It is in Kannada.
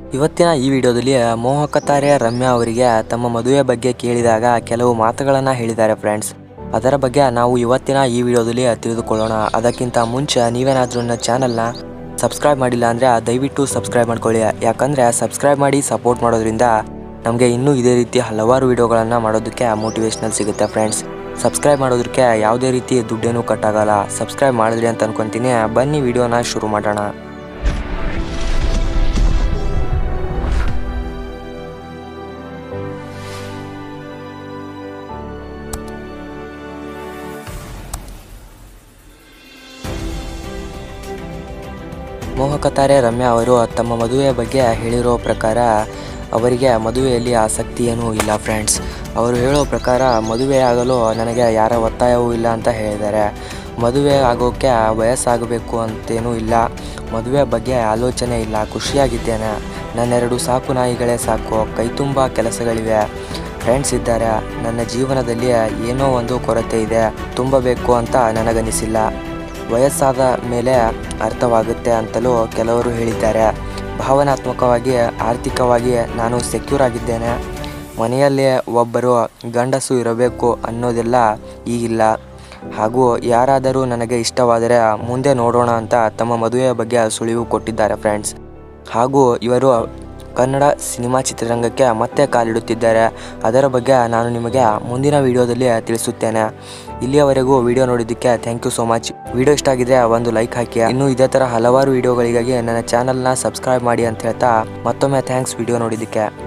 ಇವತ್ತಿನ ಈ ವಿಡಿಯೋದಲ್ಲಿ ಮೋಹಕ ತಾರೆ ರಮ್ಯಾ ಅವರಿಗೆ ತಮ್ಮ ಮದುವೆ ಬಗ್ಗೆ ಕೇಳಿದಾಗ ಕೆಲವು ಮಾತುಗಳನ್ನು ಹೇಳಿದ್ದಾರೆ ಫ್ರೆಂಡ್ಸ್. ಅದರ ಬಗ್ಗೆ ನಾವು ಇವತ್ತಿನ ಈ ವಿಡಿಯೋದಲ್ಲಿ ತಿಳಿದುಕೊಳ್ಳೋಣ. ಅದಕ್ಕಿಂತ ಮುಂಚೆ ನೀವೇನಾದರೂ ನನ್ನ ಚಾನಲ್ನ ಸಬ್ಸ್ಕ್ರೈಬ್ ಮಾಡಿಲ್ಲ ಅಂದರೆ ದಯವಿಟ್ಟು ಸಬ್ಸ್ಕ್ರೈಬ್ ಮಾಡ್ಕೊಳ್ಳಿ. ಯಾಕಂದರೆ ಸಬ್ಸ್ಕ್ರೈಬ್ ಮಾಡಿ ಸಪೋರ್ಟ್ ಮಾಡೋದ್ರಿಂದ ನಮಗೆ ಇನ್ನೂ ಇದೇ ರೀತಿ ಹಲವಾರು ವಿಡಿಯೋಗಳನ್ನು ಮಾಡೋದಕ್ಕೆ ಮೋಟಿವೇಶ್ನಲ್ ಸಿಗುತ್ತೆ ಫ್ರೆಂಡ್ಸ್. ಸಬ್ಸ್ಕ್ರೈಬ್ ಮಾಡೋದಕ್ಕೆ ಯಾವುದೇ ರೀತಿ ದುಡ್ಡೇನೂ ಕಟ್ಟಾಗಲ್ಲ. ಸಬ್ಸ್ಕ್ರೈಬ್ ಮಾಡಿದ್ರಿ ಅಂತ ಅನ್ಕೊತೀನಿ. ಬನ್ನಿ ವಿಡಿಯೋನ ಶುರು ಮಾಡೋಣ. ಮೋಹಕ ತಾರೆ ರಮ್ಯಾ ಅವರು ತಮ್ಮ ಮದುವೆಯ ಬಗ್ಗೆ ಹೇಳಿರೋ ಪ್ರಕಾರ ಅವರಿಗೆ ಮದುವೆಯಲ್ಲಿ ಆಸಕ್ತಿ ಏನೂ ಇಲ್ಲ ಫ್ರೆಂಡ್ಸ್. ಅವರು ಹೇಳೋ ಪ್ರಕಾರ ಮದುವೆ ಆಗಲು ನನಗೆ ಯಾರ ಒತ್ತಾಯವೂ ಇಲ್ಲ ಅಂತ ಹೇಳಿದ್ದಾರೆ. ಮದುವೆ ಆಗೋಕ್ಕೆ ವಯಸ್ಸಾಗಬೇಕು ಅಂತೇನೂ ಇಲ್ಲ. ಮದುವೆ ಬಗ್ಗೆ ಆಲೋಚನೆ ಇಲ್ಲ. ಖುಷಿಯಾಗಿದ್ದೇನೆ. ನನ್ನೆರಡು ಸಾಕು ನಾಯಿಗಳೇ ಸಾಕು. ಕೈತುಂಬ ಕೆಲಸಗಳಿವೆ, ಫ್ರೆಂಡ್ಸ್ ಇದ್ದಾರೆ. ನನ್ನ ಜೀವನದಲ್ಲಿ ಏನೋ ಒಂದು ಕೊರತೆ ಇದೆ, ತುಂಬಬೇಕು ಅಂತ ನನಗನಿಸಿಲ್ಲ. ವಯಸ್ಸಾದ ಮೇಲೆ ಅರ್ಥವಾಗುತ್ತೆ ಅಂತಲೂ ಕೆಲವರು ಹೇಳಿದ್ದಾರೆ. ಭಾವನಾತ್ಮಕವಾಗಿ ಆರ್ಥಿಕವಾಗಿ ನಾನು ಸೆಕ್ಯೂರ್ ಆಗಿದ್ದೇನೆ. ಮನೆಯಲ್ಲಿ ಒಬ್ಬರು ಗಂಡಸು ಇರಬೇಕು ಅನ್ನೋದೆಲ್ಲ ಈಗಿಲ್ಲ. ಹಾಗೂ ಯಾರಾದರೂ ನನಗೆ ಇಷ್ಟವಾದರೆ ಮುಂದೆ ನೋಡೋಣ ಅಂತ ತಮ್ಮ ಮದುವೆಯ ಬಗ್ಗೆ ಸುಳಿವು ಕೊಟ್ಟಿದ್ದಾರೆ ಫ್ರೆಂಡ್ಸ್. ಹಾಗೂ ಇವರು ಕನ್ನಡ ಸಿನಿಮಾ ಚಿತ್ರರಂಗಕ್ಕೆ ಮತ್ತೆ ಕಾಲಿಡುತ್ತಿದ್ದಾರೆ. ಅದರ ಬಗ್ಗೆ ನಾನು ನಿಮಗೆ ಮುಂದಿನ ವಿಡಿಯೋದಲ್ಲಿ ತಿಳಿಸುತ್ತೇನೆ. ಇಲ್ಲಿಯವರೆಗೂ ವಿಡಿಯೋ ನೋಡಿದ್ದಕ್ಕೆ thank you so much. Video ಇಷ್ಟ ಆಗಿದ್ರೆ ಒಂದು ಲೈಕ್ ಹಾಕಿ. ಇನ್ನು ಇದೇ ಥರ ಹಲವಾರು ವಿಡಿಯೋಗಳಿಗಾಗಿ ನನ್ನ ಚಾನಲ್ನ ಸಬ್ಸ್ಕ್ರೈಬ್ ಮಾಡಿ ಅಂತ ಹೇಳ್ತಾ ಮತ್ತೊಮ್ಮೆ ಥ್ಯಾಂಕ್ಸ್ ವಿಡಿಯೋ ನೋಡಿದ್ದಕ್ಕೆ.